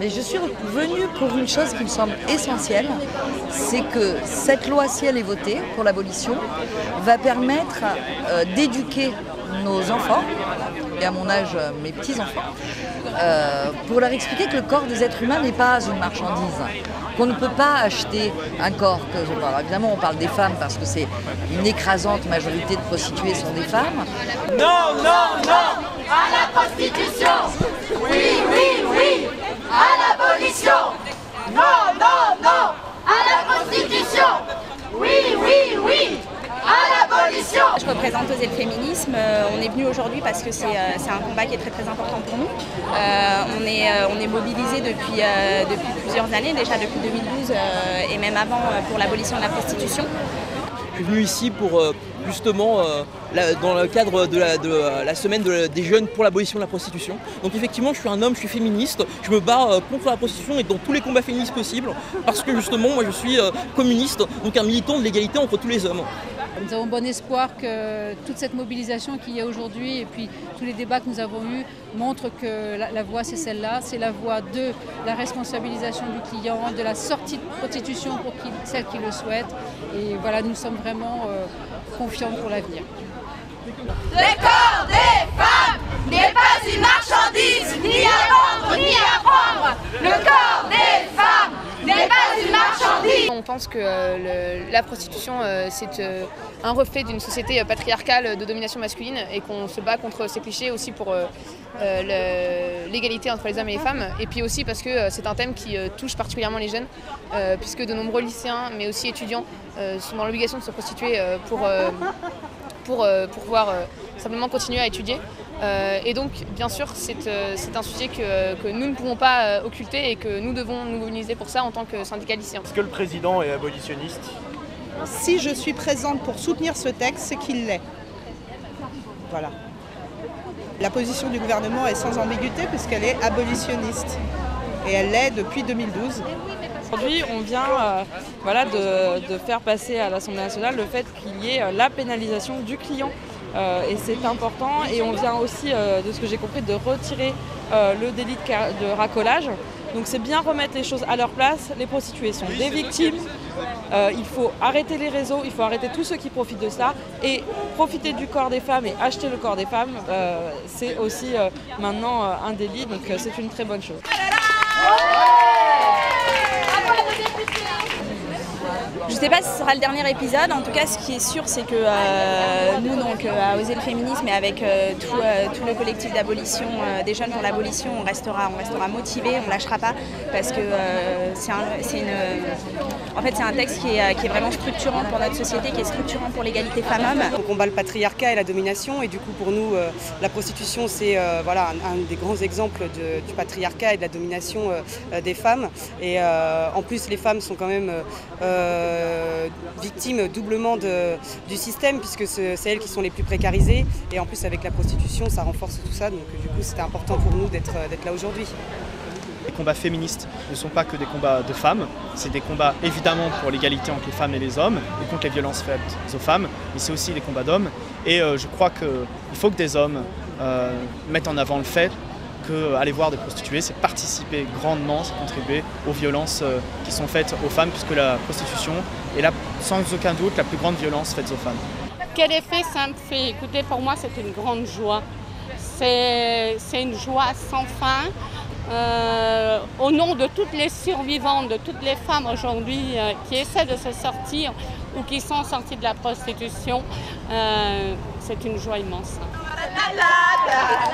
Mais je suis venue pour une chose qui me semble essentielle, c'est que cette loi, si elle est votée pour l'abolition, va permettre d'éduquer nos enfants, et à mon âge mes petits-enfants, pour leur expliquer que le corps des êtres humains n'est pas une marchandise, qu'on ne peut pas acheter un corps. Alors évidemment, on parle des femmes parce que c'est une écrasante majorité de prostituées sont des femmes. Non, non, non à la prostitution. Oui, oui, oui à l'abolition. Non, non, non à la prostitution. Oui, oui, oui à l'abolition. Je représente Oser le féminisme. On est venu aujourd'hui parce que c'est un combat qui est très très important pour nous. On est mobilisés depuis plusieurs années, déjà depuis 2012 et même avant pour l'abolition de la prostitution. Je suis venu ici pour justement dans le cadre de la semaine des jeunes pour l'abolition de la prostitution. Donc effectivement, je suis un homme, je suis féministe, je me bats contre la prostitution et dans tous les combats féministes possibles parce que justement, moi je suis communiste, donc un militant de l'égalité entre tous les hommes. Nous avons bon espoir que toute cette mobilisation qu'il y a aujourd'hui et puis tous les débats que nous avons eus montrent que la voie c'est celle-là, c'est la voie de la responsabilisation du client, de la sortie de prostitution pour celles qui le souhaitent. Et voilà, nous sommes vraiment confiants pour l'avenir. Le corps des femmes n'est pas une marchandise, ni à vendre ni à prendre. Le corps des femmes n'est pas une marchandise. On pense que la prostitution c'est un reflet d'une société patriarcale de domination masculine et qu'on se bat contre ces clichés aussi pour l'égalité entre les hommes et les femmes. Et puis aussi parce que c'est un thème qui touche particulièrement les jeunes puisque de nombreux lycéens mais aussi étudiants sont dans l'obligation de se prostituer pour pouvoir simplement continuer à étudier. Et donc, bien sûr, c'est un sujet que nous ne pouvons pas occulter et que nous devons nous mobiliser pour ça en tant que syndicats lycéens. Est-ce que le président est abolitionniste? Si je suis présente pour soutenir ce texte, c'est qu'il l'est. Voilà. La position du gouvernement est sans ambiguïté puisqu'elle est abolitionniste. Et elle l'est depuis 2012. Aujourd'hui, on vient de faire passer à l'Assemblée nationale le fait qu'il y ait la pénalisation du client. Et c'est important. Et on vient aussi, de ce que j'ai compris, de retirer le délit de racolage. Donc c'est bien remettre les choses à leur place. Les prostituées sont des victimes. Il faut arrêter les réseaux, il faut arrêter tous ceux qui profitent de ça. Et profiter du corps des femmes et acheter le corps des femmes, c'est aussi maintenant un délit. Donc c'est une très bonne chose. Je ne sais pas si ce sera le dernier épisode, en tout cas ce qui est sûr c'est que nous donc à Oser le féminisme et avec tout le collectif d'abolition des jeunes pour l'abolition, on restera motivés, on ne lâchera pas parce que c'est un texte qui est vraiment structurant pour notre société, qui est structurant pour l'égalité femmes-hommes. On combat le patriarcat et la domination et du coup pour nous la prostitution c'est un des grands exemples du patriarcat et de la domination des femmes et en plus les femmes sont quand même victimes doublement du système puisque c'est elles qui sont les plus précarisées et en plus avec la prostitution ça renforce tout ça donc du coup c'était important pour nous d'être là aujourd'hui. Les combats féministes ne sont pas que des combats de femmes, c'est des combats évidemment pour l'égalité entre les femmes et les hommes et contre les violences faites aux femmes, mais c'est aussi des combats d'hommes et je crois qu'il faut que des hommes mettent en avant le fait qu'aller voir des prostituées, c'est participer grandement, c'est contribuer aux violences qui sont faites aux femmes, puisque la prostitution est sans aucun doute la plus grande violence faite aux femmes. Quel effet ça me fait? Écoutez, pour moi, c'est une grande joie. C'est une joie sans fin. Au nom de toutes les survivantes, de toutes les femmes aujourd'hui qui essaient de se sortir ou qui sont sorties de la prostitution, c'est une joie immense.